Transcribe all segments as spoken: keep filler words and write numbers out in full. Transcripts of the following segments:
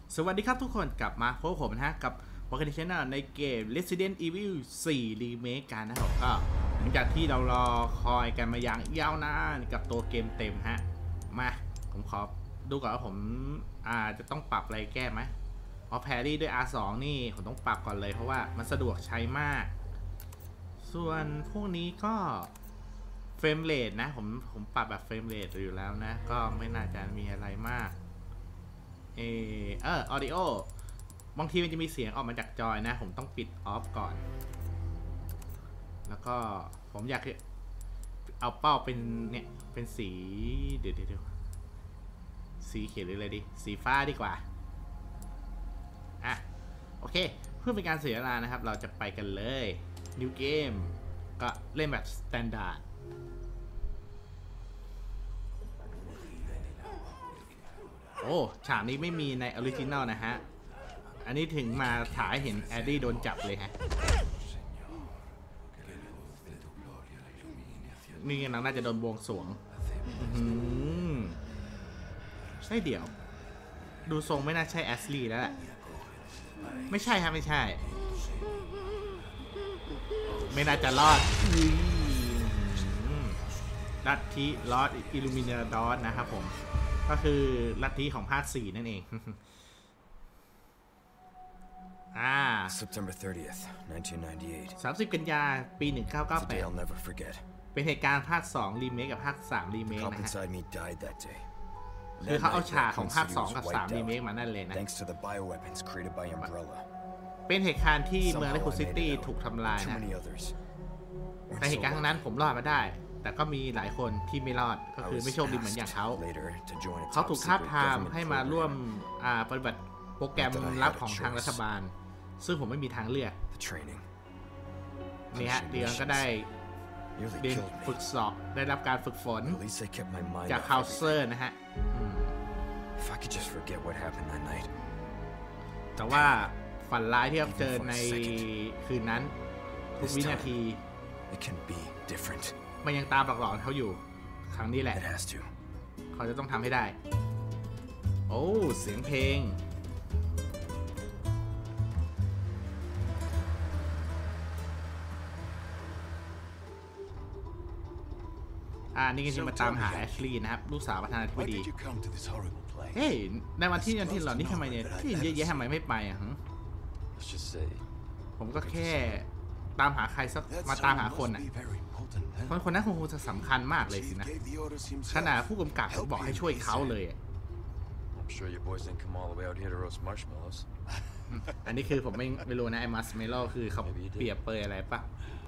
สวัสดีครับทุกคนกลับมาพบผมนะฮะกับ Pocket Channel ในเกม Resident Evil โฟร์ Remake กันนะครับก็หลังจากที่เรารอคอยกันมาอย่างยาวนานกับตัวเกมเต็มฮะมาผมขอดูก่อนว่าผมอาจจะต้องปรับอะไรแก้ไหมอ๋อแพรี่ด้วย อาร์ ทู นี่ผมต้องปรับก่อนเลยเพราะว่ามันสะดวกใช้มากส่วนพวกนี้ก็เฟรมเรทนะผมผมปรับแบบเฟรมเรทอยู่แล้วนะก็ไม่น่าจะมีอะไรมากเออเออ audio บางทีมันจะมีเสียงออกมาจากจอยนะผมต้องปิดออฟก่อนแล้วก็ผมอยากเอาเป้าเป็นเนี่ยเป็นสีเดี๋ยวเดี๋ยวสีเขียวหรืออะไรดีสีฟ้าดีกว่าอ่ะโอเคเพื่อเป็นการเสียเวลานะครับเราจะไปกันเลย New Game ก็เล่นแบบ Standardโอ้ฉากนี้ไม่มีในออริจินัลนะฮะอันนี้ถึงมาถ่ายเห็นแอดดี้โดนจับเลยฮะนี่นังน่าจะโดนบวงสรวงใช่เดี๋ยวดูทรงไม่น่าใช่แอสลีย์แล้วแหละไม่ใช่ครับไม่ใช่ไม่น่าจะรอดลัทธิลอร์ดอิลูมิเนดอสนะครับผมก็คือลัทธิของภาคสี่นั่นเองอ่า September thirtieth, nineteen ninety-eight สามสิบกันยาปีหนึ่งเก้าเก้าแปดเป็นเหตุการณ์ภาคสองรีเมคกับภาคสามรีเมคนะฮะคือเขาเอาฉากของภาคสองกับสามรีเมคมานั่นเลยนะเป็นเหตุการณ์ที่เมืองเลคูซิตี้ถูกทำลายนะแต่เหตุการณ์ครั้งนั้นผมรอดมาได้แต่ก็มีหลายคนที่ไม่รอดก็คือไม่โชคดีเหมือนอย่างเขาเขาถูกท้าทามให้มาร่วมปฏิบัติโปรแกรมลับของทางรัฐบาลซึ่งผมไม่มีทางเลือกนี่ฮะเดียนก็ได้เรียนฝึกสอบได้รับการฝึกฝนจากคาวเซอร์นะฮะแต่ว่าฝันร้ายที่เราเจอในคืนนั้นทุกวินาทีมันยังตามหลอกหลอนเขาอยู่ครั้งนี้แหละเขาจะต้องทำให้ได้โอ้เสียงเพลงอ่านี่ก็จะมาตามหาแอชลีย์นะครับลูกสาวประธานาธิบดีเฮ้ยในวันที่วันที่หล่อนนี่ทำไมเนี่ยที่เยอะแยะทำไมไม่ไปอ่ะผมก็แค่ตามหาใครสักมาตามหาคนอ่ะคนคนนั้นคงจะสำคัญมากเลยสินะขนาดผู้กำกับบอกให้ช่วยเขาเลยอันนี้คือผมไม่ไม่รู้นะไอ้มัสเมโลคือเขาเปรียบเปรยอะไรปะ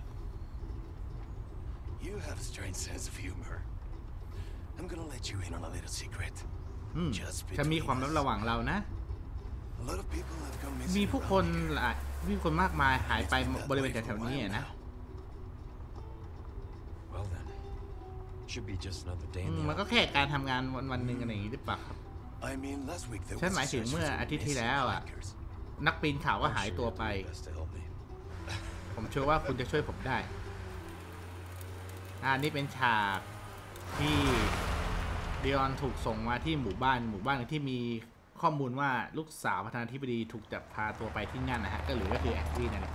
You have a strange sense of humor. I'm gonna let you in on a little secret. จะมีความลับระหว่างเรานะมีผู้คนหลายมีคนมากมายหายไปบริเวณแถวๆนี้นะมันก็แค่การทำงานวันวันหนึ่งอะไรอย่างนี้หรือเปล่าครับฉันหมายถึงเมื่ออาทิตย์ที่แล้วอ่ะนักปีนเขาก็หายตัวไปผมเชื่อว่าคุณจะช่วยผมได้อ่านี่เป็นฉากที่เดียนถูกส่งมาที่หมู่บ้านหมู่บ้านที่มีข้อมูลว่าลูกสาวประธานาธิบดีถูกจับพาตัวไปที่นั่นนะฮะก็หรือก็คือแอชลีย์นั่นแหละ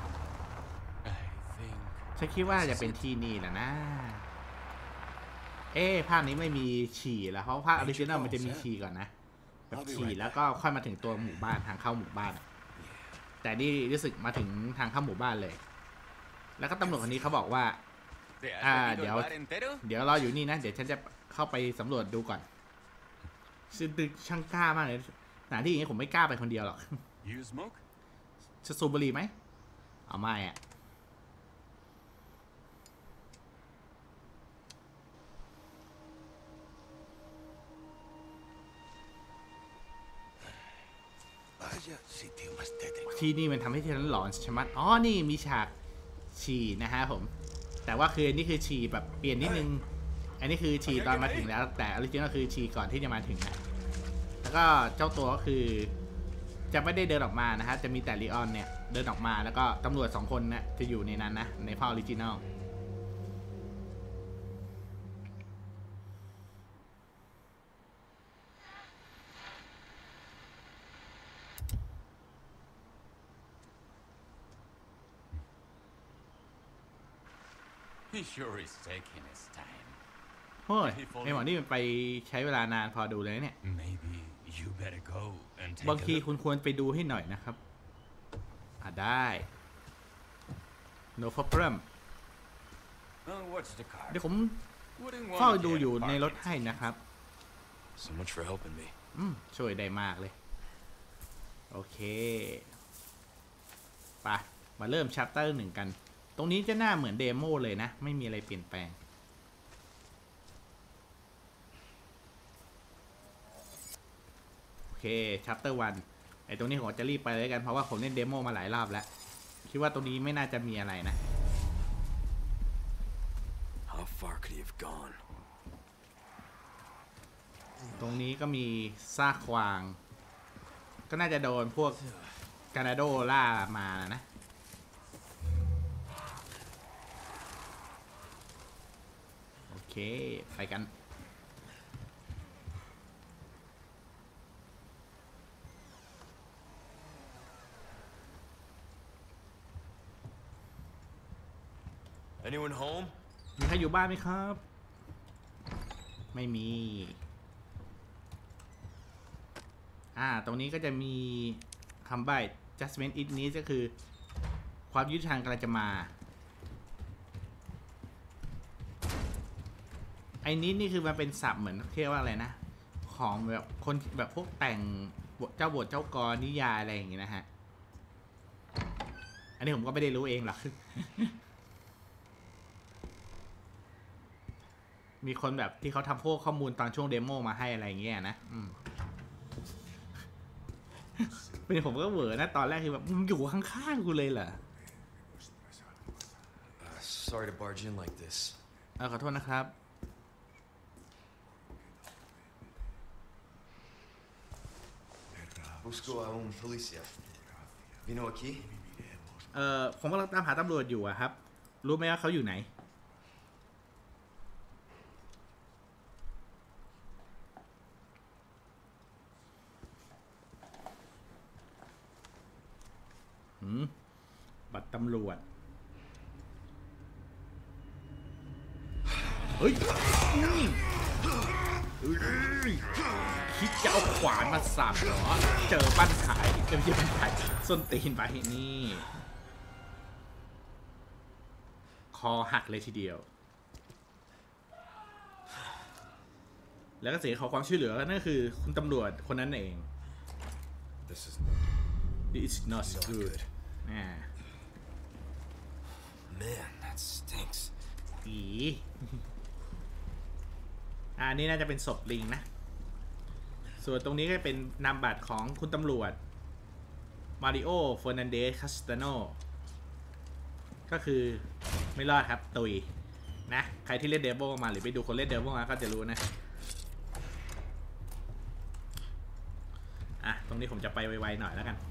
ฉันคิดว่าจะเป็นที่นี่แหละนะเอ๊ะภาคนี้ไม่มีฉี่แล้วเพราะภาคออริจินัลมันจะมีฉี่ก่อนนะแบบฉี่แล้วก็ค่อยมาถึงตัวหมู่บ้านทางเข้าหมู่บ้านแต่นี่รู้สึกมาถึงทางเข้าหมู่บ้านเลยแล้วก็ตำรวจคนนี้เขาบอกว่าอ่าเดี๋ยวเดี๋ยวรออยู่นี่นะเดี๋ยวฉันจะเข้าไปสำรวจดูก่อนซึ่งช่างกล้ามากเลยสถานที่อย่างนี้ผมไม่กล้าไปคนเดียวหรอกจะสูบบุหรี่ไหมเอาไม่อะที่นี่มันทำให้ฉันหลอนใช่ไหมอ๋อนี่มีฉากฉี่นะฮะผมแต่ว่าคือนี่คือฉี่แบบเปลี่ยนนิดนึงอันนี้คือฉี่ตอนมาถึงแล้วแต่ออริจินัลคือฉี่ก่อนที่จะมาถึงนะแล้วก็เจ้าตัวก็คือจะไม่ได้เดินออกมานะฮะจะมีแต่ลีออนเนี่ยเดินออกมาแล้วก็ตำรวจสองคนนะจะอยู่ในนั้นนะในภาคออริจินัลเ He sure is taking his time. โอ้ยไอหมอนี่มันไปใช้เวลานานพอดูเลยเนี่ย Maybe you better go and take บาง a ที look. คุณควรไปดูให้หน่อยนะครับอ่ะได้ no problem Oh, what's the car? เดี๋ยวผม Wouldn't เฝ้า want to ดู get อยู่ในรถ parked. ให้นะครับ So much for helping me. อืมช่วยได้มากเลย โอเคไปมาเริ่มชัปเตอร์หนึ่งกัน ตรงนี้จะหน้าเหมือนเดโมเลยนะ ไม่มีอะไรเปลี่ยนแปลง โอเคชัปเตอร์วันไอตรงนี้ผมจะรีบไปเลยกันเพราะว่าผมเล่นเดโมมาหลายรอบแล้ว คิดว่าตรงนี้ไม่น่าจะมีอะไรนะ How far could he have gone? ตรงนี้ก็มีซากควาง ก็น่าจะโดนพวกกานาโดล่ามานะ โอเค ไปกัน Anyone home? มีใครอยู่บ้านไหมครับ ไม่มี อ่า ตรงนี้ก็จะมีคำใบ้ judgment it needs ก็คือ ความยุติธรรมกำลังจะมา ไอ้นี้นี่คือมันเป็นศัพท์เหมือนเรียกว่าอะไรนะ ของแบบคนแบบพวกแต่งเจ้าบทเจ้ากรนิยายอะไรอย่างงี้นะฮะ อันนี้ผมก็ไม่ได้รู้เองหรอก มีคนแบบที่เขาทำพวกข้อมูลตอนช่วงเดโมมาให้อะไรอย่างเงี้ยนะอืม เป็นผมก็เหวอนะตอนแรกคือแบบมึงอยู่ข้างๆกูเลยเหรอ Uh, sorry to barge in like this. เออขอโทษนะครับ Busco a un policía. Vino aquí? เออผมกำลังตามหาตำรวจอยู่อะครับ รู้ไหมว่าเขาอยู่ไหน หืม บัตรตำรวจ เฮ้ยอุ้ยเฮ้ยคิดจะเอาขวานมาสับเหรอ เจอบ้านขายเจอที่บ้านขายส้นตีนไปนี่ คอหักเลยทีเดียว แล้วก็เสียงขอความช่วยเหลือนั่นคือคุณตำรวจคนนั้นเอง This is It's not not good good. อ่า Man, that stinks. อีอ่านี่น่าจะเป็นศพลิงนะ ส่วนตรงนี้ก็เป็นนามบัตรของคุณตำรวจมาริโอเฟอร์นันเดสคาสตาโนก็คือไม่รอดครับตุยนะ ใครที่เล่นเดโมมาหรือไปดูคนเล่นเดโมมาก็จะรู้นะ อ่ะ ตรงนี้ผมจะไปไวๆหน่อยแล้วกัน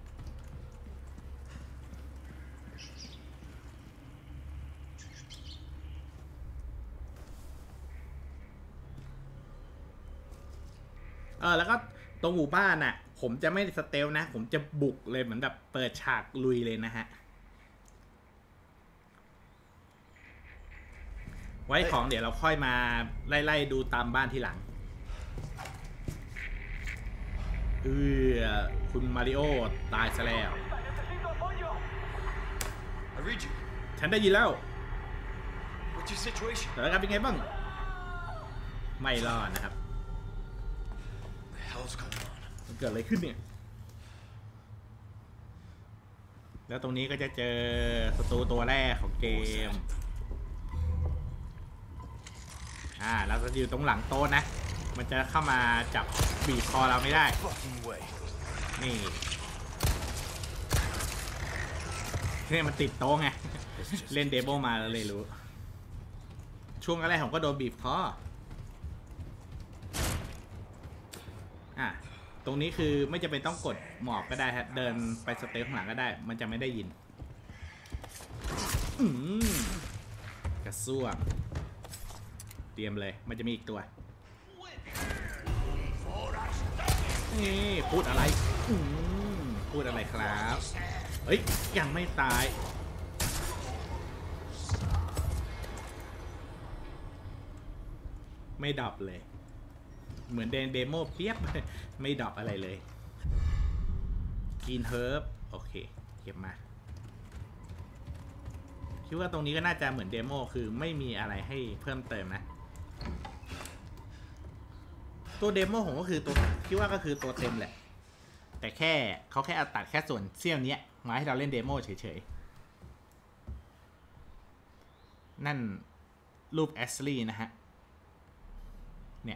เออแล้วก็ตรงหมู่บ้านน่ะผมจะไม่สเตลนะผมจะบุกเลยเหมือนแบบเปิดฉากลุยเลยนะฮะไว้ของเดี๋ยวเราค่อยมาไล่ๆดูตามบ้านทีหลังเออคุณมาริโอตายซะแล้ว I read you. ฉันได้ยินแล้ว What's your situation? แต่ละกันเป็นไงบ้างไม่รอดนะครับ What the hell's going on? มันเกิดอะไรขึ้นเนี่ยแล้วตรงนี้ก็จะเจอศัตรูตัวแรกของเกมอ่าเราจะอยู่ตรงหลังโต๊ะนะมันจะเข้ามาจับบีบคอเราไม่ได้ Fucking way. นี่เนี่ยมันติดโต๊ะไง เล่นเดโมมาแล้วเลยรู้ช่วงแรกผมก็โดนบีบคออ่ะตรงนี้คือไม่จำเป็นต้องกดหมอบก็ได้ครับเดินไปสเตปข้างหลังก็ได้มันจะไม่ได้ยินอืมกระซวกเตรียมเลยมันจะมีอีกตัวนี่พูดอะไรอืมพูดอะไรครับเฮ้ยยังไม่ตายไม่ดรอปเลยเหมือนเดโมเปียบไม่ดรอปอะไรเลยกินเฮิร์บโอเคเก็บมาคิดว่าตรงนี้ก็น่าจะเหมือนเดโมคือไม่มีอะไรให้เพิ่มเติมนะตัวเดโมผมก็คือตัวคิดว่าก็คือตัวเต็มแหละแต่แค่เขาแค่เอาตัดแค่ส่วนเสี้ยวนี้มาให้เราเล่นเดโมเฉยๆนั่นรูปแอชลีย์นะฮะเนี่ย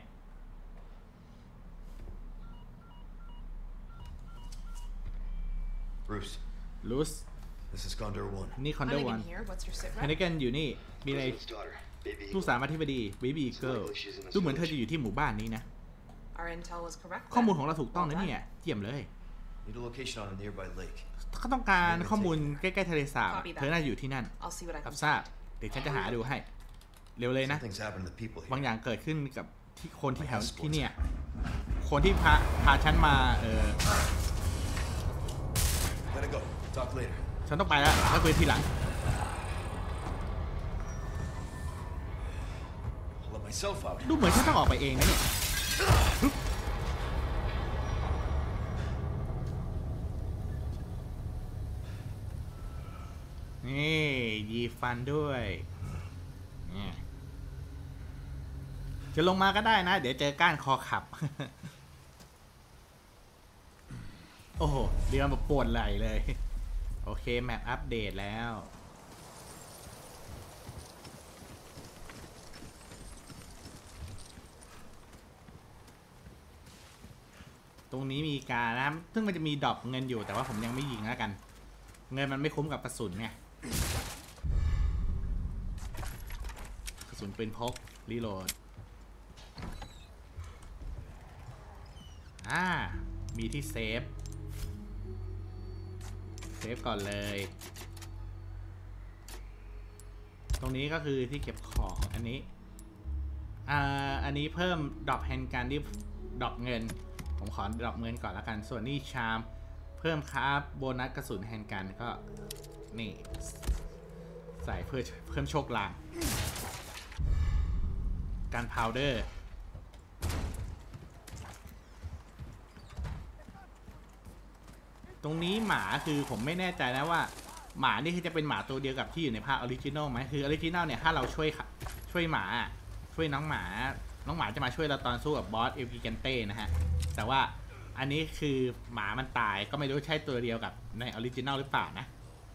Bruce, ลูส this is Condor One. นี่คอนเดอร์วัน Hannigan here. What's your sit ฮัน rep? นิกันอยู่นี่มีอะไร President's daughter, Baby ลูก Eagle. สาวอธิบดีเบบี้เกิร์ลดูเหมือนเธอจะอยู่ที่หมู่บ้านนี้นะ Our intel was correct. ข้อมูล then. ของเราถูกต้องนะ Well เนี่ยเยี่ยมเลย Need a location on a nearby lake. เขาต้องการข้อมูลใกล้ๆทะเลสาบ Copy that. เธอน่าจะอยู่ที่นั่น I'll see what I รับ can ทราบ find. เดี๋ยวฉันจะหาดูให้เร็วเลยนะ Something's happened to the people บาง here. อย่างเกิดขึ้นกับที่คนที่แถวที่เนี่ยคนที่พาพาฉันมาเออ Gotta go. Talk later. ฉันต้องไปแล้วแล้วคุยทีหลัง I'll let myself out. ดูเหมือนฉันต้องออกไปเองนะเนี่ยนี่ยีฟันด้วยนี่จะลงมาก็ได้นะเดี๋ยวเจอก้านคอขับ โอ้โหเดี๋ยวมาปวดไหล่เลยโอเคแมปอัปเดตแล้วตรงนี้มีการนะซึ่งมันจะมีดรอปเงินอยู่แต่ว่าผมยังไม่ยิงแล้วกันเงินมันไม่คุ้มกับกระสุนไงกระสุนปืนพกรีโหลดอ่ามีที่เซฟเซฟก่อนเลยตรงนี้ก็คือที่เก็บของอันนี้อ่าอันนี้เพิ่มดรอปแฮนด์การที่ดรอปเงินผมขอดรอปเงินก่อนแล้วกันส่วนนี้ชามเพิ่มคราฟโบนัสกระสุนแฮนด์กันก็นี่ใส่เพื่อเพิ่มโชคลางการพาวเดอร์ตรงนี้หมาคือผมไม่แน่ใจนะว่าหมานี่คือจะเป็นหมาตัวเดียวกับที่อยู่ในภาคออริจินอลไหมคือออริจินอลเนี่ยถ้าเราช่วยช่วยหมาช่วยน้องหมาน้องหมาจะมาช่วยเราตอนสู้กับบอสเอลกิแกนเต้นะฮะแต่ว่าอันนี้คือหมามันตายก็ไม่รู้ใช่ตัวเดียวกับในออริจินอลหรือเปล่านะ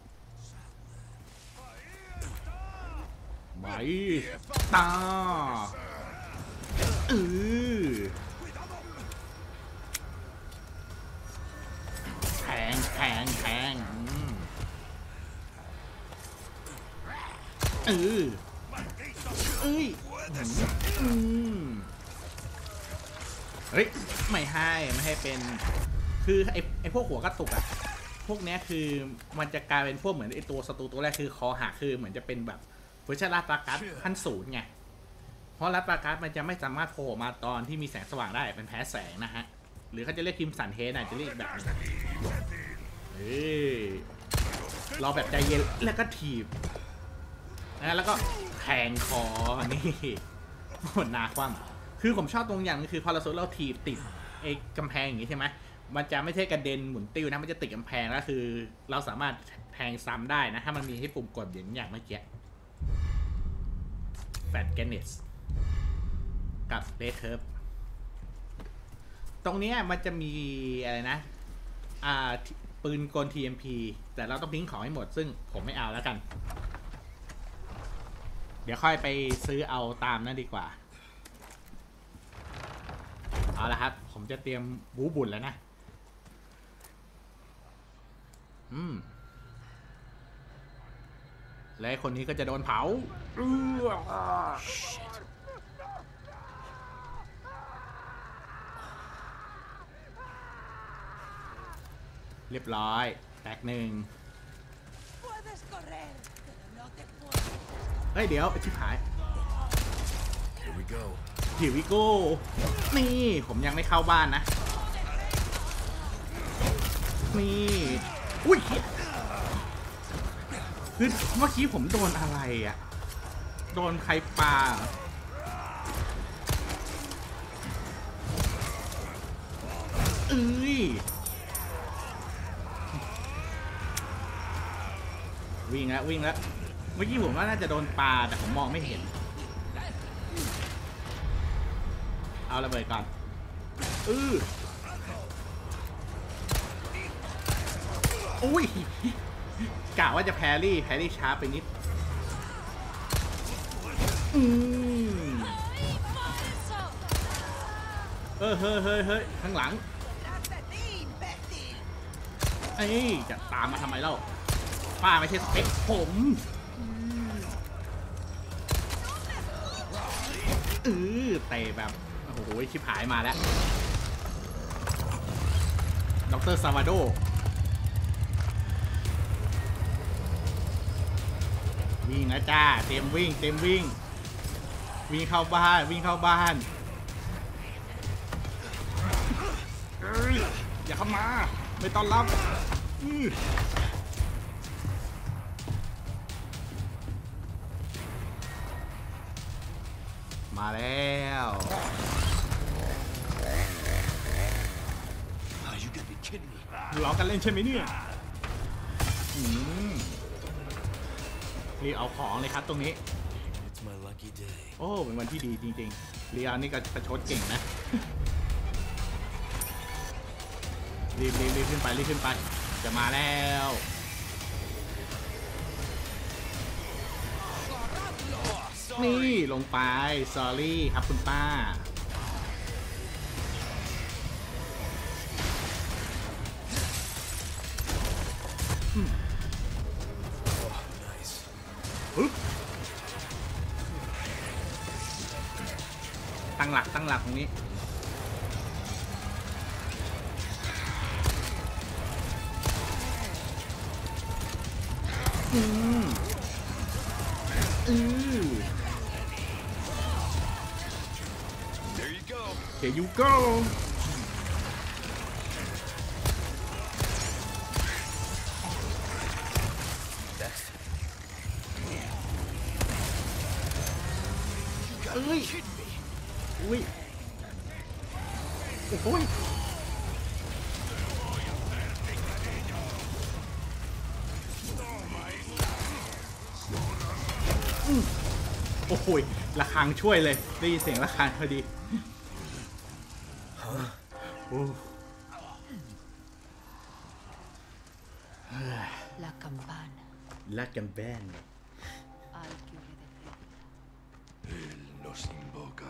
ไปตาเออแทงแทงแทงเออเอ้ยอืมเฮ้ยไม่ให้ไม่ให้เป็นคือไอไอพวกหัวกระตุกอะพวกเนี้ยคือมันจะกลายเป็นพวกเหมือนไอตัวศัตรูตัวแรกคือคอหักคือเหมือนจะเป็นแบบเวอร์ชันลาปากัสขั้นศูนย์ไงเพราะลาปากัสมันจะไม่สามารถโผล่มาตอนที่มีแสงสว่างได้เป็นแพ้แสงนะฮะหรือเขาจะเรียกคิมสันเฮดนะจะเรียกแบบเฮ้ยรอแบบใจเย็นแล้วก็ถีบนะแล้วก็แทงคอนี่หมดนาคว่ำคือผมชอบตรงอย่างนึงคือพอเราสุดเราถีบติดไอ้กำแพงอย่างนี้ใช่ไหมมันจะไม่ใช่กระเด็นหมุนติ้วนะมันจะติดกำแพงแล้วคือเราสามารถแทงซ้ำได้นะถ้ามันมีให้ปุ่มกดอย่างอย่างเมื่อกี้แฟตแกนเนสกับเรดเทิร์ฟตรงนี้มันจะมีอะไรนะอ่าปืนกล ที เอ็ม พี แต่เราต้องทิ้งของให้หมดซึ่งผมไม่เอาแล้วกันเดี๋ยวค่อยไปซื้อเอาตามนั่นดีกว่าเอาละครับผมจะเตรียมบูบุญแล้วนะอืมและคนนี้ก็จะโดนเผาเรียบร้อยแตกหนึ่งเฮ้ยเดี๋ยวชิบหาย Here we go. ฮิวิโก้นี่ผมยังไม่เข้าบ้านนะนี่อุ้ยคือเมื่อกี้ผมโดนอะไรอ่ะโดนใครปาเอ้ยวิ่งแล้ววิ่งแล้วเมื่อกี้ผมว่าน่าจะโดนปลาแต่ผมมองไม่เห็นเอาระเบิดก่อนอืออุ้ยกะว่าจะแพรี่แพรี่ช้าไปนิดอืมเออเฮ้ยเฮ้ยเฮ้ยข้างหลังไอ้จะตามมาทำไมเล่าป้าไม่ใช่สเปคผมเออเตะแบบโอ้โหชิบหายมาแล้วด็อกเตอร์ซาวาโดวิ่งนะจ้าเต็มวิ่งเต็มวิ่งวิ่งเข้าบ้านวิ่งเข้าบ้านเอ้ยอย่าเข้ามาไม่ต้อนรับมาแล้วล้อกันเล่นใช่ไหมเนี่ยรีเอาของเลยครับตรงนี้โอ้เป็นวันที่ดีจริงๆเรียนี่ก็ประชดเก่งนะรีบรีบรีบขึ้นไปรีบขึ้นไปจะมาแล้วนี่ลงไป sorry ครับคุณป้าปึ๊บตั้งหลักตั้งหลักตรงนี้อืมอือ There you go. Here you go เอ้ยอุ้ยโอ้โหโอ้โหระฆังช่วยเลยได้ยินเสียงระฆังพอดีโอ้ La campana. La campana. Al chiudere de Él nos invoca.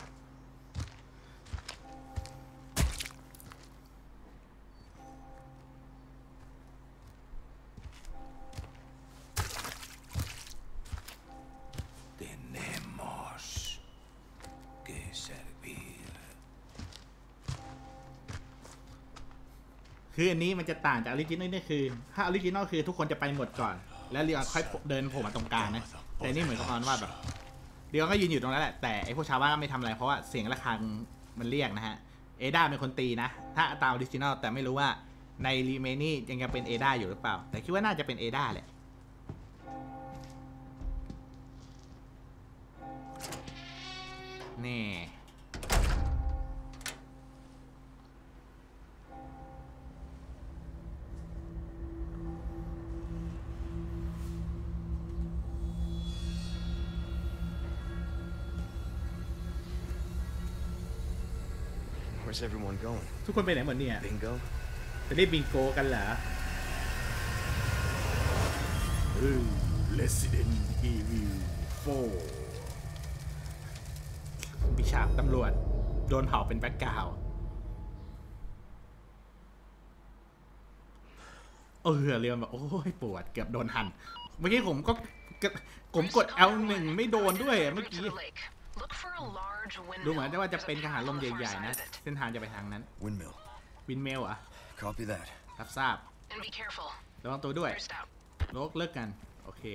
คืออันนี้มันจะต่างจากออริจินอลนี่คือถ้าออริจินอลคือทุกคนจะไปหมดก่อนแล้วเรียนค่อยเดินโผล่มาตรงกลางนะแต่นี่เหมือนกับว่าแบบเรียนก็ยืนอยู่ตรงนั้นแหละแต่ไอพวกชาวบ้านก็ไม่ทำอะไรเพราะว่าเสียงระฆังมันเรียกนะฮะเอด้าเป็นคนตีนะถ้าตามออริจินอลแต่ไม่รู้ว่าในรีเมคนี่ยังจะเป็นเอด้าอยู่หรือเปล่าแต่คิดว่าน่าจะเป็นเอด้าแหละนี่ Where's everyone going? ทุกคนไปไหนหมดเนี่ย Bingo? จะได้บิงโกกันเหรอเออ Resident Evil โฟร์บิชาบตำรวจโดนเผาเป็นแบ็คกราวด์เออเรียนแบบโอ้ยปวดเกือบโดนหั่นเมื่อกี้ผมก็ผมกด แอล หนึ่ง ไม่โดนด้วยเมื่อกี้ดูเหมือนว่าจะเป็นทหารลมใหญ่ๆนะเส้นทางจะไปทางนั้น Windmill. วินเมลอ่ะ Copy that. รับทราบระวังตัวด้วยโลกเลิกกันโอเค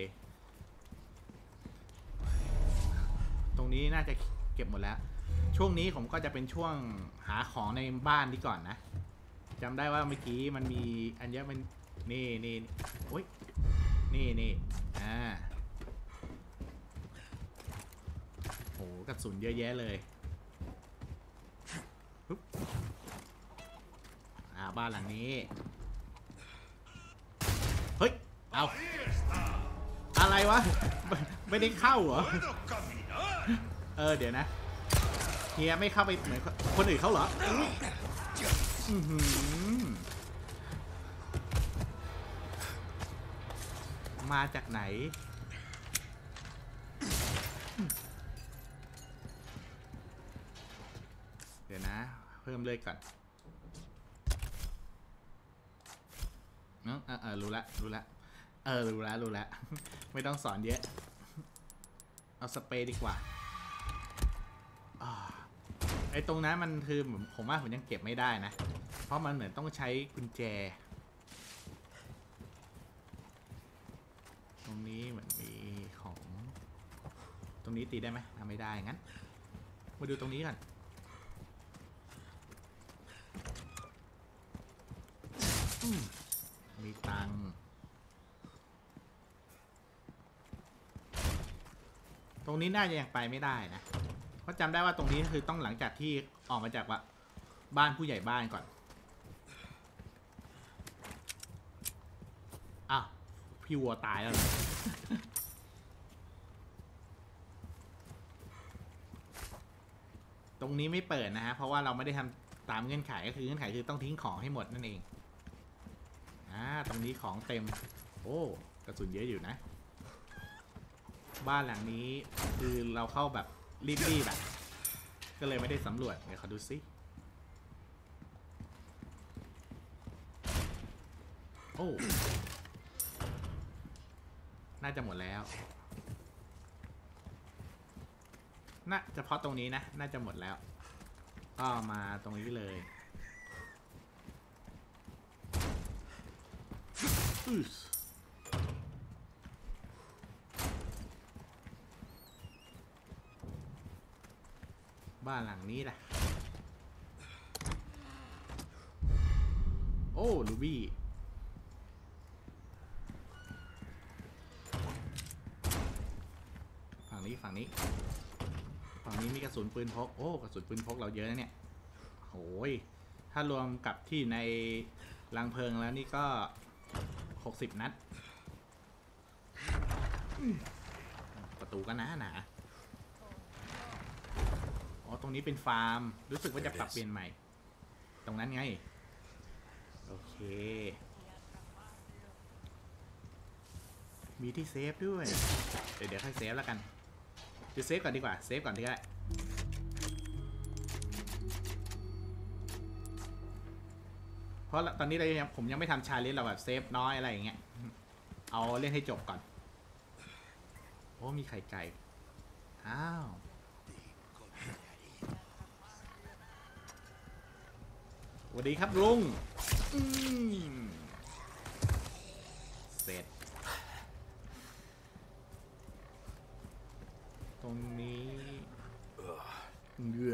ตรงนี้น่าจะเก็บหมดแล้วช่วงนี้ผมก็จะเป็นช่วงหาของในบ้านนี้ก่อนนะจำได้ว่าเมื่อกี้มันมีอันเยอะมันนี่นี่โอ้ยนี่นี่อ่าโหกระสุนเยอะแยะเลยบ้านหลังนี้ เฮ้ย เอาอะไรวะ ไม่ไม่ได้เข้าเหรอ เออ เดี๋ยวนะเฮียไม่เข้าไปเหมือนคนอื่นเขาเหรออื้อหือมาจากไหน เดี๋ยวนะเพิ่มเลยก่อนเนาะเออเออรู้ละรู้ละเออรู้ละรู้ละไม่ต้องสอนเยอะเอาสเปรย์ดีกว่าไอ้ตรงนั้นมันคือผมว่าผมยังเก็บไม่ได้นะเพราะมันเหมือนต้องใช้กุญแจตรงนี้เหมือนมีของตรงนี้ตีได้ไหมทำไม่ได้งั้นมาดูตรงนี้ก่อนมีตังค์ตรงนี้น่าจะยังไปไม่ได้นะเพราะจำได้ว่าตรงนี้คือต้องหลังจากที่ออกมาจากว่าบ้านผู้ใหญ่บ้านก่อนอ้าวพี่วัวตายแล้วเหรอ ตรงนี้ไม่เปิดนะฮะเพราะว่าเราไม่ได้ทำตามเงื่อนไขก็คือเงื่อนไขคือต้องทิ้งของให้หมดนั่นเองอ่าตรงนี้ของเต็มโอ้กระสุนเยอะอยู่นะบ้านหลังนี้คือเราเข้าแบบรีบๆแบบก็เลยไม่ได้สำรวจเดี๋ยวขอดูซิโอ้น่าจะหมดแล้วน่าเฉพาะตรงนี้นะน่าจะหมดแล้วก็มาตรงนี้เลยบ้านหลังนี้แหละโอ้ลูบี้ฝั่งนี้ฝั่งนี้ฝั่งนี้มีกระสุนปืนพกโอ้กระสุนปืนพกเราเยอะนะเนี่ยโอ้ยถ้ารวมกับที่ในรังเพลิงแล้วนี่ก็หกสิบนัดประตูก็หนาหนาอ๋อตรงนี้เป็นฟาร์มรู้สึกว่าจะปรับเปลี่ยนใหม่ตรงนั้นไงโอเคมีที่เซฟด้วยเดี๋ยวเดี๋ยวค่อยเซฟแล้วกันจะเซฟก่อนดีกว่าเซฟก่อนดีกว่าเพราะตอนนี้เรายังผมยังไม่ทำชาเลนจ์เราแบบเซฟน้อยอะไรอย่างเงี้ยเอาเล่นให้จบก่อนโอ้มีไข่ไก่อ้าวสวัสดีครับลุงเสร็จตรงนี้เหงื่อ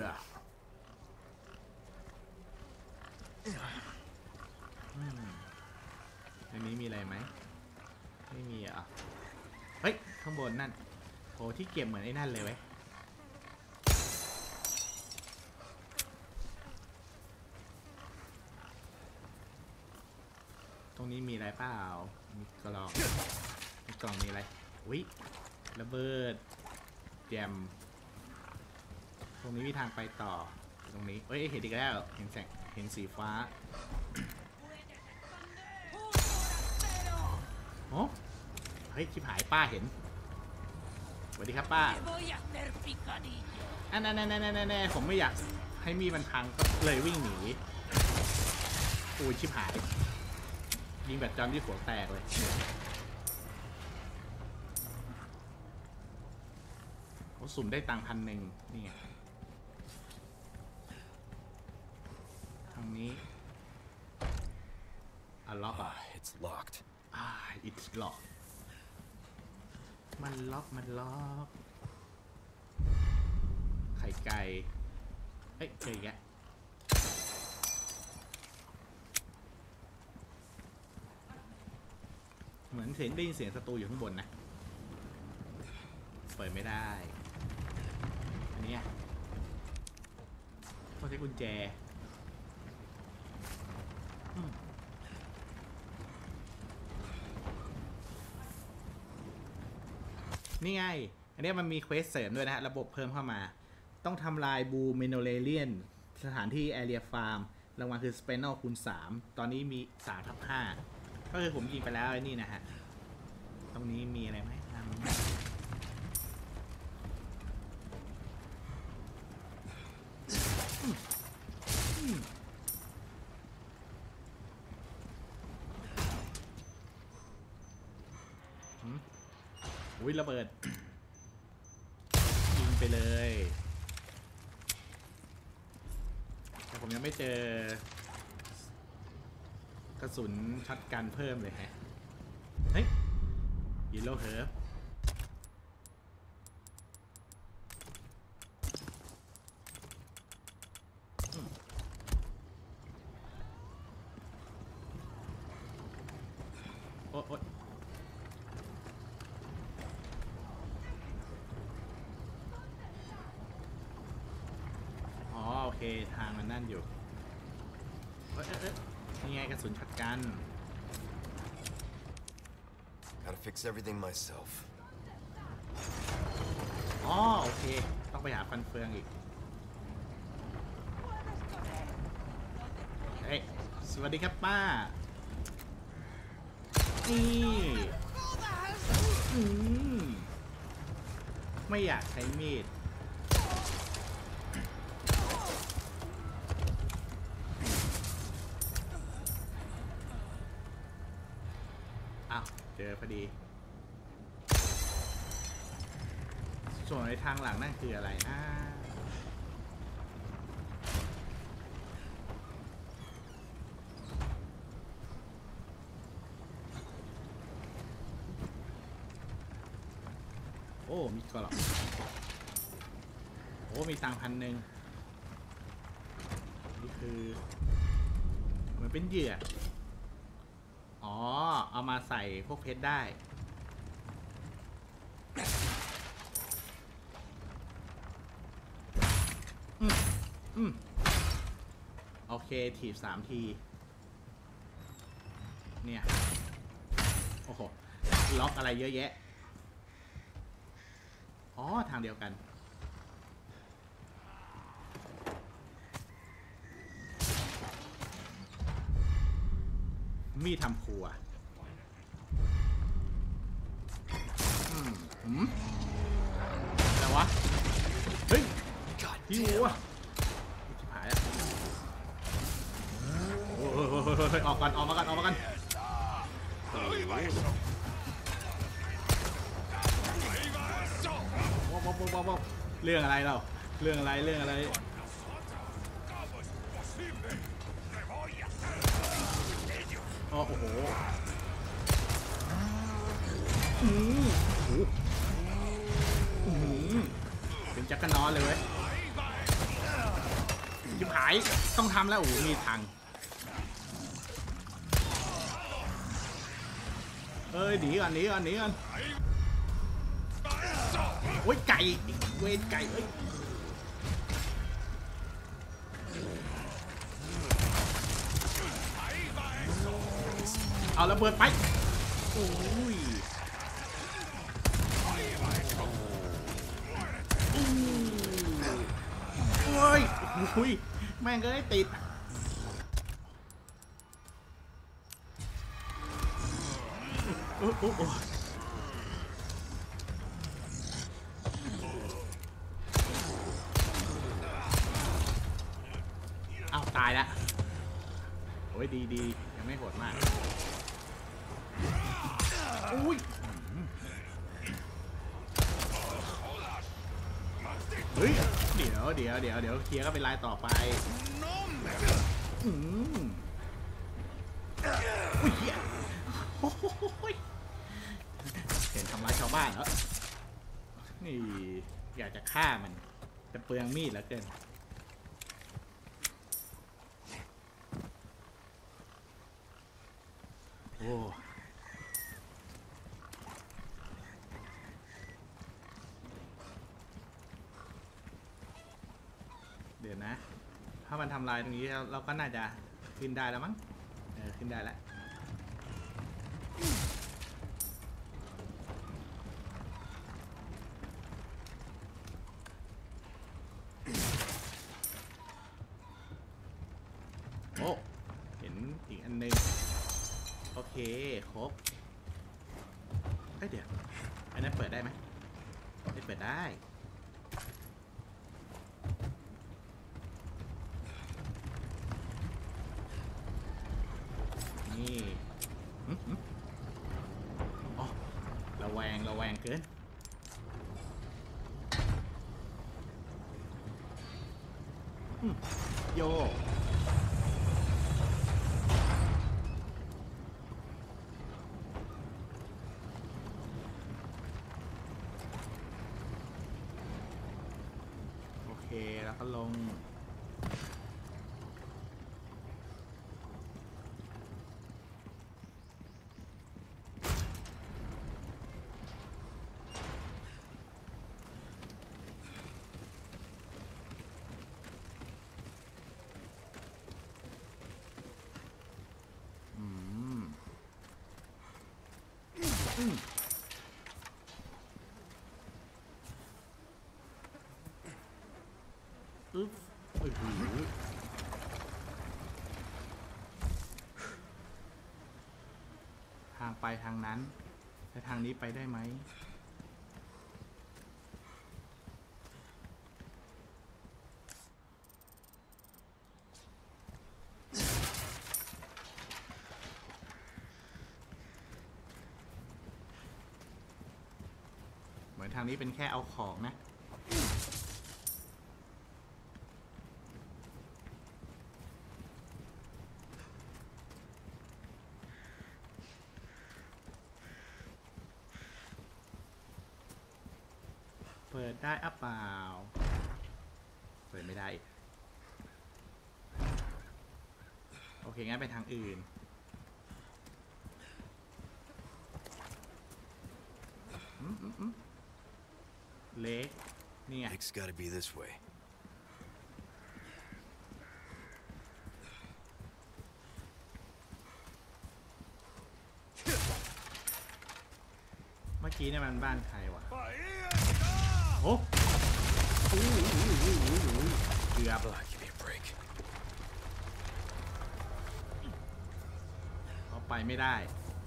อันนี้มีอะไรไหมไม่มีอ่ะเฮ้ยข้างบนนั่นโอ้ที่เก็บเหมือนไอ้นั่นเลยเว้ยตรงนี้มีอะไรเปล่ามีกล่องมีกล่องมีอะไรอุ้ยระเบิดแจมตรงนี้มีทางไปต่อตรงนี้เอ้ยเห็นอีกแล้วเห็นแสงเห็นสีฟ้าโอ้เฮ้ยชิบหายป้าเห็นสวัสดีครับป้าอันนั้นแน่แน่แน่ผมไม่อยากให้มีมันพังก็เลยวิ่งหนีอู้ชิบหายยิงแบบจำที่หัวแตกเลยเขาสุ่มได้ตังค์พันหนึ่งนี่ไงทางนี้อ่ะล็อกอ่ะ It's locked. อ่า it's locked มันล็อกมันล็อกไข่ไก่เอ้ยเจออีกแล้วเหมือนเสียงได้ยินเสียงศัตรูอยู่ข้างบนนะเปิดไม่ได้อันนี้ต้องใช้กุญแจนี่ไงอันนี้มันมีเควสเสริมด้วยนะฮะระบบเพิ่มเข้ามาต้องทำลายบูเมโนเลเลียนสถานที่แอเรียฟาร์มรางวัลคือสเปนอลคูณสามตอนนี้มีสามทับห้าก็คือผมยิงไปแล้วไอ้นี่นะฮะตรงนี้มีอะไรไหมอุ้ยระเบิดยิงไปเลยแต่ผมยังไม่เจอกระสุนช็อตกันเพิ่มเลยฮะเฮ้ยยิโลเฮิร์ฟโอ๊ยโอเคทางมันนั่นอยู่เอ๊ะเอ๊ะนี่ไงกระสุนช็อตกัน Gotta fix everything myself. อ๋อโอเคต้องไปหาฟันเฟืองอีกเฮ้ยสวัสดีครับป้านี่อืมไม่อยากใช้มีดเจอพอดีส่วนในทางหลังนั่นคืออะไรนะโอ้มีกระหล่ำโอ้มีตังพันหนึ่งนี่คือเหมือนเป็นเหยื่ออ๋อเอามาใส่พวกเพชรได้อืมอืมโอเคถีบสามทีเนี่ยโอ้โหล็อกอะไรเยอะแยะอ๋อทางเดียวกันมีดทำครัวอืมอืมอะไรวะเฮ้ยหิวอ่ะชิบหายแล้วโอ้ยออกกันออกมากันออกมากันว้าวว้าวว้าวว้าวเรื่องอะไรเราเรื่องอะไรเรื่องอะไรโอ้โหอืมอืมเป็นจักรนอนเลยเว้ยยิบหายต้องทำแล้วโอ้มีทางเอ้ยหนีก่อนหนีก่อนหนีก่อนโอ้ยไก่เวทไก่เอ้ยเอาระเบิดไปโอ้ยโอ้ยโอ้ยแม่งก็ได้ติดโอ้โอ้โอ้เอาตายแล้วโอ้ยดีดียังไม่โหดมากอุ้ยเฮ้ยเดี๋ยวเดี๋ยวเดี๋ยวเดี๋ยวเคลียร์ก็เป็นลายต่อไปอืมอุ้ยเหี้ยโอ้ยเห็นทำร้ายชาวบ้านเหรอนี่อยากจะฆ่ามันแต่เปลืองมีดเหลือเกินโอ้เดี๋ยวนะถ้ามันทำลายตรงนี้เราก็น่าจะขึ้นได้แล้วมั้งเออขึ้นได้แล้วอีกอันนึงโอเคครบเฮ้ยเดี๋ยวอันนั้นเปิดได้ไหมไม่เปิดได้นี่หึหึอ๋อระแวงระแวงเกินอืมโยโอเคแล้วก็ลงอืมอืมอึ๊บโอ้โหทางไปทางนั้นแต่ทางนี้ไปได้ไหมเหมือนทางนี้เป็นแค่เอาของนะเปิดได้อ่ะเปล่าเปิดไม่ได้อีกโอเคงั้นไปทางอื่นอืมอืมอืมเล็กนี่ไง It's gotta be this way. เมื่อกี้เนี่ยมันบ้านใครวะโอ้โหเกือบ Ah, give me a break. เอาไปไม่ได้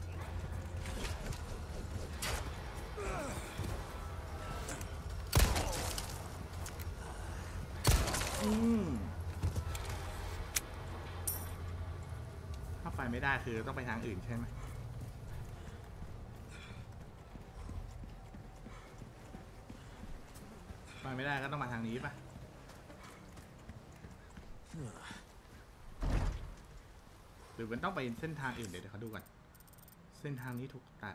อืมถ้าไปไม่ได้คือต้องไปทางอื่นใช่ไหมไปไม่ได้ก็ต้องมาทางนี้ป่ะหรือมันต้องไปเส้นทางอื่นเดี๋ยวเดี๋ยวเขาดูก่อนเส้นทางนี้ถูกตัด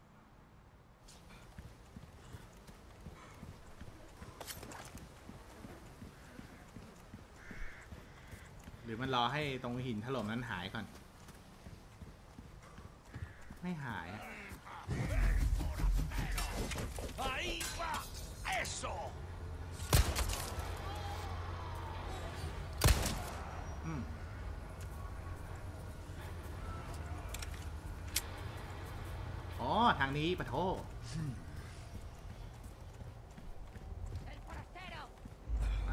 หรือมันรอให้ตรงหินถล่มนั้นหายก่อนไม่หายอะอืมอ๋อทางนี้ปะโทไป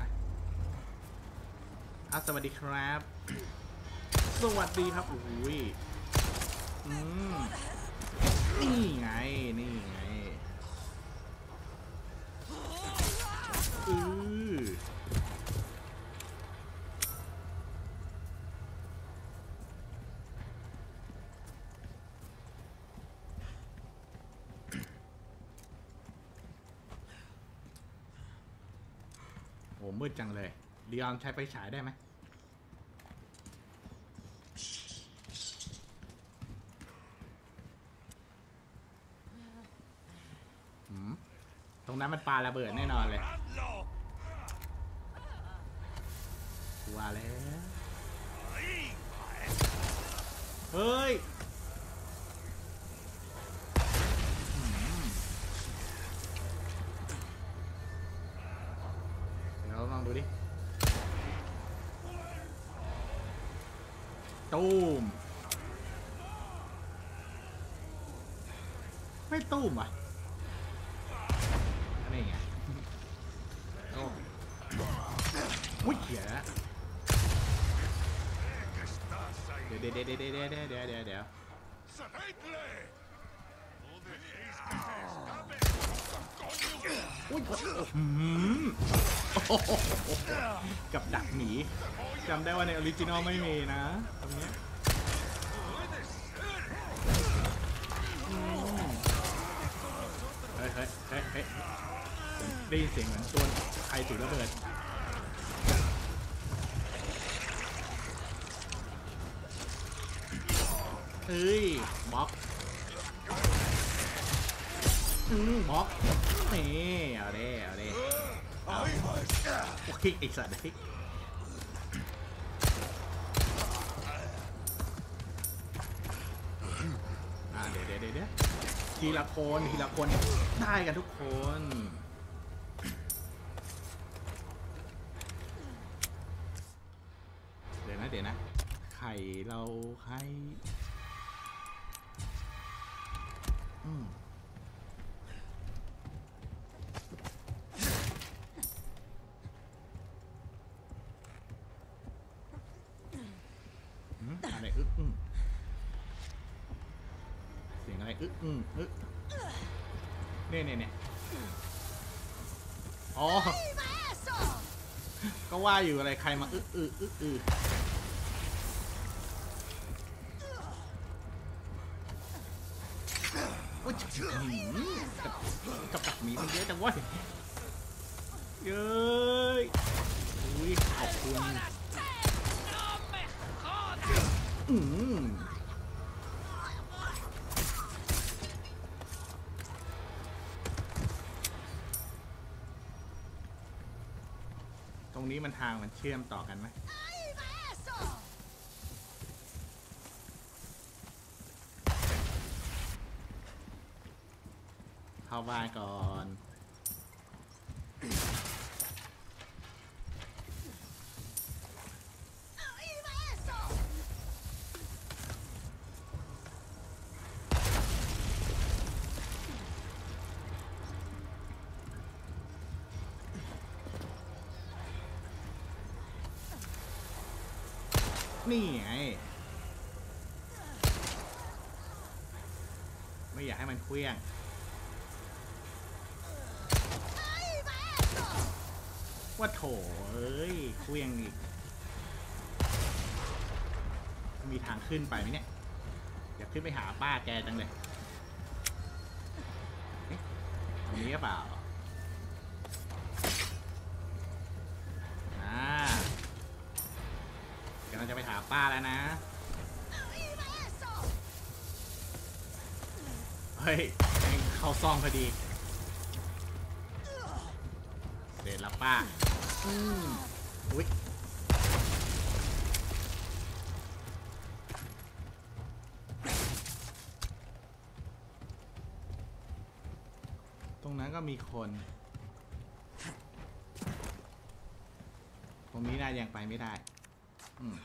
อ่ะสวัสดีครับ สวัสดีครับโอ้ยอืมนี่ไงนี่ไงอือโอ้มืดจังเลยลีออนใช้ไฟฉายได้ไหมหืมตรงนั้นมันปาระเบิดแน่นอนเลยว่าแล้วเฮ้ยหืมเดี๋ยวลองดูดิตูมไม่ตูมอ่ะนี่ไงโอ้อุ้ยเขียเดี๋ยวเดี๋ยวเดี๋ยวเดี๋ยวเดี๋ยวเดี๋ยวเดี๋ยวเดี๋ยวเดี๋ยวอุ้ยกับดักหมีจำได้ว่าในออริจินอลไม่มีนะตรงนี้เฮ้ยเฮ้ยเฮ้ยเฮ้ยได้ยินเสียงเหมือนตัวใครถือระเบิดเฮ้ยบล็อกอืมบล็อกนี่เอาเด้เอาเด้เอาโอ้ยไอ้สัตว์ไอ้อ่าเดี๋ยวเดี๋ยวเดี๋ยวทีละคนทีละคนได้กันทุกคนเดี๋ยวนะเดี๋ยวนะไข่เราไข่อืมอะไรอึ๊กอึ๊กเสียงอะไรอึ๊กอึ๊กอึ๊กเนี่ยเนี่ยเนี่ยอ๋อก็ว่าอยู่อะไรใครมาอึ๊กอึ๊กอึ๊กอึ๊กอุ้ยกับกับดักหมีมันเยอะจังวะเย้ยอุ้ยขอบคุณอืมตรงนี้มันทางมันเชื่อมต่อกันไหมเข้าบ้านก่อนนี่ไงไม่อยากให้มันเคลี้ยงว่าโถเอ้ยเคลี้ยงอีกมีทางขึ้นไปไหมเนี่ยอยากขึ้นไปหาป้าแกจังเลยตรงนี้หรือเปล่าอ่ากำลังจะไปหาป้าแล้วนะเฮ้ยเข้าซ่องพอดีเด็ดละป้าอืมอุ๊ยตรงนั้นก็มีคนตรงนี้น่ายังไปไม่ได้อืม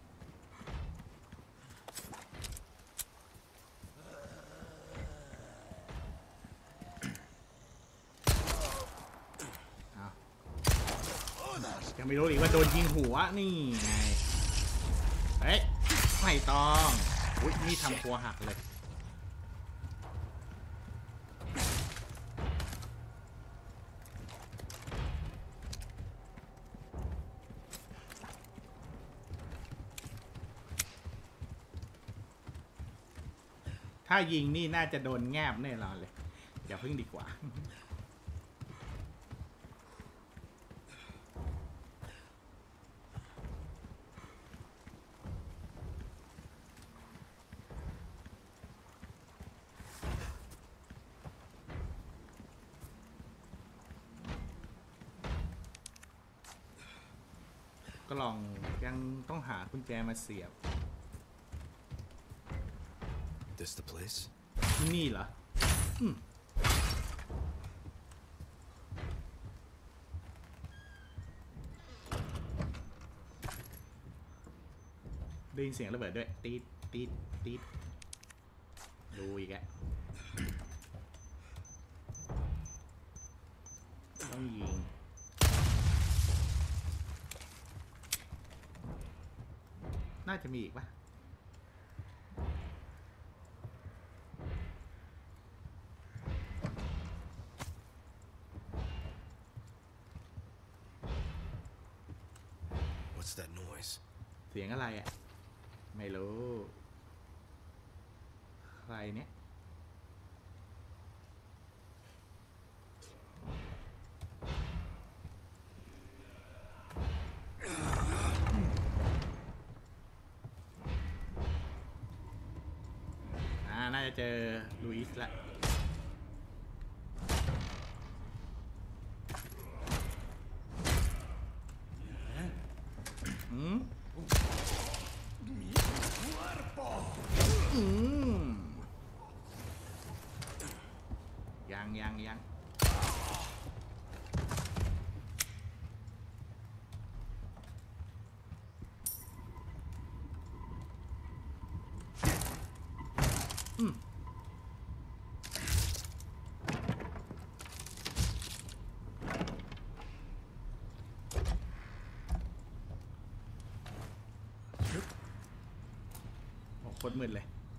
ยังไม่รู้อีกว่าโดนยิงหัวนี่ไงเฮ้ยไม่ต้องอุ้ยนี่ทำครัวหักเลยถ้ายิงนี่น่าจะโดนแงบแน่นอนเลยอย่าพึ่งดีกว่าก็ลองยังต้องหากุญแจมาเสียบ This the place? ที่นี่เหรออืมได้ยินเสียงระเบิดด้วยตีดตีดตีดดูอีกแล้วต้องยิงน่าจะมีอีกปะเสียงอะไรอ่ะไม่รู้ใครเนี่ยอ่าน่าจะเจอลุยส์ละอืมอืมยังยังยังอืมโอ้โคตรมืดเลย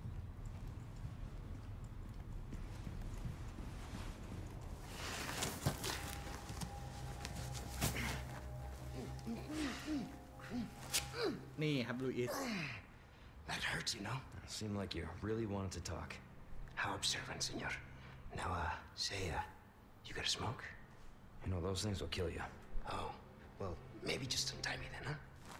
นี่ครับลุอิส That hurts, you know? Seemed like you really wanted to talk. How observant, senor. Now, uh, say, uh, you got a smoke? You know, those things will kill you. Oh, well, maybe just untie me then, huh?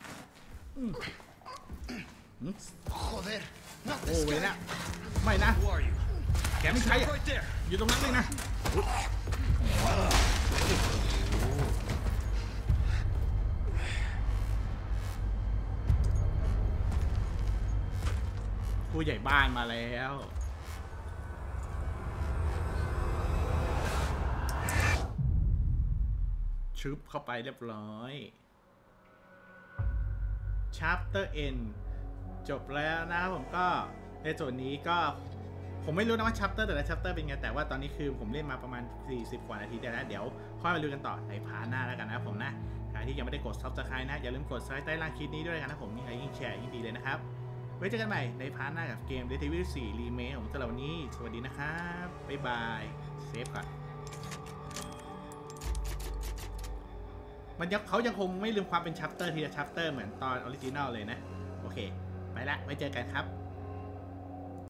Joder, not โอ้ this เว้ย guy. นะไม่นะ Who are you? แกไม่ใช่อะ Right there. อยู่ตรงนั้นเลยนะ ผู้ใหญ่บ้านมาแล้ว ชุบเข้าไปเรียบร้อย Chapter End จบแล้วนะครับผมก็ในส่วนนี้ก็ผมไม่รู้นะว่า Chapter แต่ละ Chapter เป็นไงแต่ว่าตอนนี้คือผมเล่นมาประมาณสี่สิบกว่านาทีแล้วนะเดี๋ยวค่อยมาดูกันต่อในพาร์ทหน้าแล้วกันนะครับผมนะใครที่ยังไม่ได้กด Subscribe นะอย่าลืมกด Subscribe ใต้ล่างคลิปนี้ด้วยกันนะผมยิ่งไลค์ยิ่งแชร์ยิ่งดีเลยนะครับไว้เจอกันใหม่ในพาร์ทหน้ากับเกม Resident Evil สี่ Remake ผมสำหรับวันนี้สวัสดีนะครับบ๊ายบายเซฟก่อนมันยังเขายังคงไม่ลืมความเป็น Chapter ทีละ Chapter เหมือนตอนออริจินัลเลยนะโอเคไปละไว้เจอกันครับ